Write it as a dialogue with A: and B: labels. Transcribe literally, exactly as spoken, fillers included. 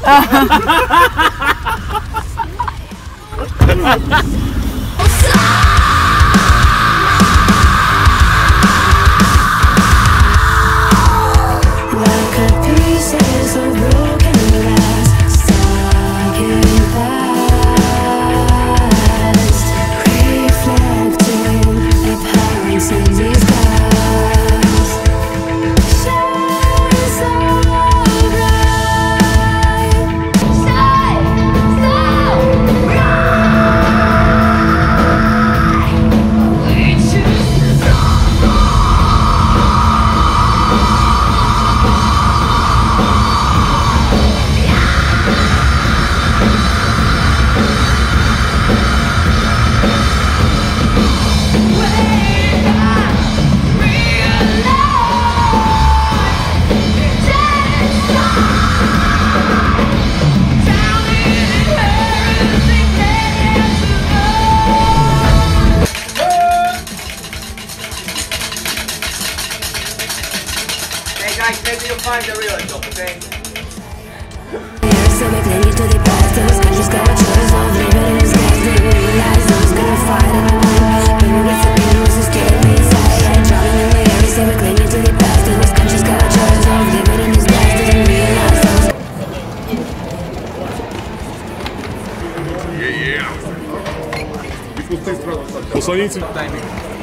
A: Guys, maybe you'll find the real stuff, okay?
B: So we cling to the past, there was conscious conscious of living in his life. Didn't realize I was gonna fight and win. But when it's a pain, was scared me inside. And drowning in the air, so we cling to the past, there was conscious conscious of living in his life. Didn't realize I was.
C: Yeah, yeah. Посланицы.